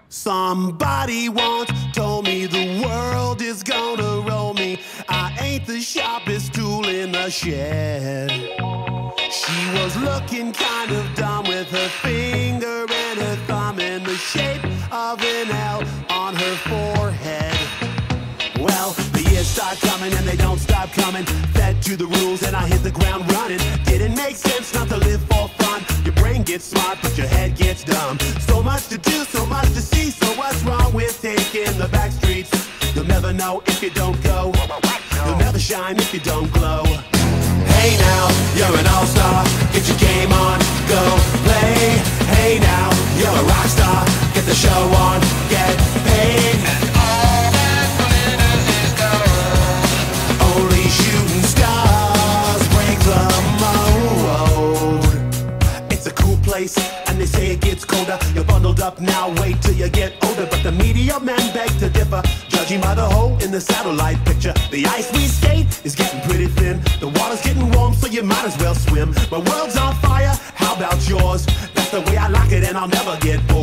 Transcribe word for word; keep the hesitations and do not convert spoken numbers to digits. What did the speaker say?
Somebody once told me the world is gonna roll me. I ain't the sharpest tool in the shed. She was looking kind of dumb with her finger and her thumb in the shape of an L on her forehead. Well, the years start coming and they don't stop coming. Fed to the rules and I hit the ground running. Didn't make sense not to live for fun. Your brain gets smart but your head gets dumb. So much to do, so much to see. So what's wrong with taking the back streets? You'll never know if you don't go. You'll never shine if you don't glow. Hey now, you're an all-star. Get your game on, go play. Hey now, you're a rock star. Get the show on, get paid. And all that glitters is gold. Only shooting stars break the mold. It's a cool place, and they say it gets colder. You're bundled up now, wait till you get older. But the media men beg to differ, judging by the hole in the satellite picture. The ice we skate is getting pretty thin. The water's getting warm, so you might as well swim. My world's on fire, how about yours? That's the way I like it, and I'll never get bored.